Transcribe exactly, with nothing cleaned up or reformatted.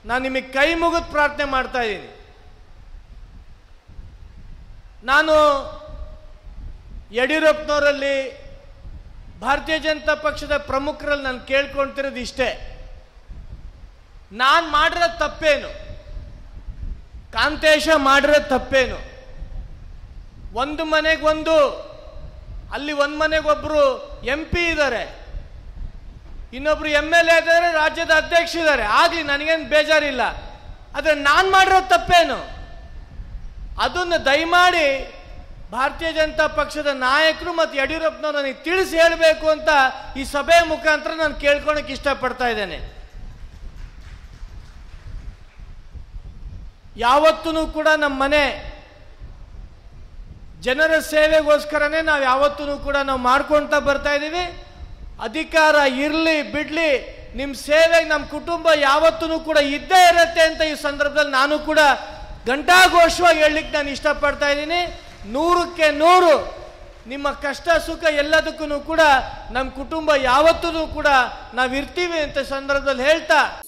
ನಾನು ನಿಮಗೆ ಕೈ ಮುಗಿದು ಪ್ರಾರ್ಥನೆ ಮಾಡ್ತಾ ಇದ್ದೀನಿ. ನಾನು ಯಡಿಯೂರಪ್ಪನವರಲ್ಲಿ, ಭಾರತೀಯ ಜನತಾ ಪಕ್ಷದ ಪ್ರಮುಖರಲ್ಲಿ ನಾನು ಕೇಳ್ಕೊಳ್ತಿರೋದು ಇಷ್ಟೇ, ನಾನು ಮಾಡಿರೋ ತಪ್ಪೇನು, ಕಾಂತೇಶ ಮಾಡಿರೋ ತಪ್ಪೇನು? ಒಂದು ಮನೆಗೊಂದು, ಅಲ್ಲಿ ಒಂದು ಮನೆಗೊಬ್ಬರು ಎಂ ಪಿ ಇದ್ದಾರೆ, ಇನ್ನೊಬ್ರು ಎಮ್ ಎಲ್ ಎ ಇದ್ದಾರೆ, ರಾಜ್ಯದ ಅಧ್ಯಕ್ಷ ಇದ್ದಾರೆ, ಆಗಲಿ ನನಗೇನು ಬೇಜಾರಿಲ್ಲ. ಆದರೆ ನಾನು ಮಾಡಿರೋ ತಪ್ಪೇನು? ಅದನ್ನು ದಯಮಾಡಿ ಭಾರತೀಯ ಜನತಾ ಪಕ್ಷದ ನಾಯಕರು ಮತ್ತು ಯಡಿಯೂರಪ್ಪನವರು ನನಗೆ ತಿಳಿಸಿ ಹೇಳಬೇಕು ಅಂತ ಈ ಸಭೆಯ ಮುಖಾಂತರ ನಾನು ಕೇಳ್ಕೊಳಕ್ಕೆ ಇಷ್ಟಪಡ್ತಾ ಇದ್ದೇನೆ. ಯಾವತ್ತೂ ಕೂಡ ನಮ್ಮ ಮನೆ ಜನರ ಸೇವೆಗೋಸ್ಕರನೇ ನಾವು ಯಾವತ್ತೂ ಕೂಡ ನಾವು ಮಾಡ್ಕೊಳ್ತಾ ಬರ್ತಾ ಇದ್ದೀವಿ. ಅಧಿಕಾರ ಇರಲಿ ಬಿಡಲಿ, ನಿಮ್ಮ ಸೇವೆಗೆ ನಮ್ಮ ಕುಟುಂಬ ಯಾವತ್ತೂ ಕೂಡ ಇದ್ದೇ ಇರುತ್ತೆ ಅಂತ ಈ ಸಂದರ್ಭದಲ್ಲಿ ನಾನು ಕೂಡ ಘಂಟಾಘೋಷವಾಗಿ ಹೇಳಲಿಕ್ಕೆ ನಾನು ಇಷ್ಟಪಡ್ತಾ ಇದ್ದೀನಿ. ನೂರಕ್ಕೆ ನೂರು ನಿಮ್ಮ ಕಷ್ಟ ಸುಖ ಎಲ್ಲದಕ್ಕೂ ಕೂಡ ನಮ್ಮ ಕುಟುಂಬ ಯಾವತ್ತೂ ಕೂಡ ನಾವು ಇರ್ತೀವಿ ಅಂತ ಸಂದರ್ಭದಲ್ಲಿ ಹೇಳ್ತಾ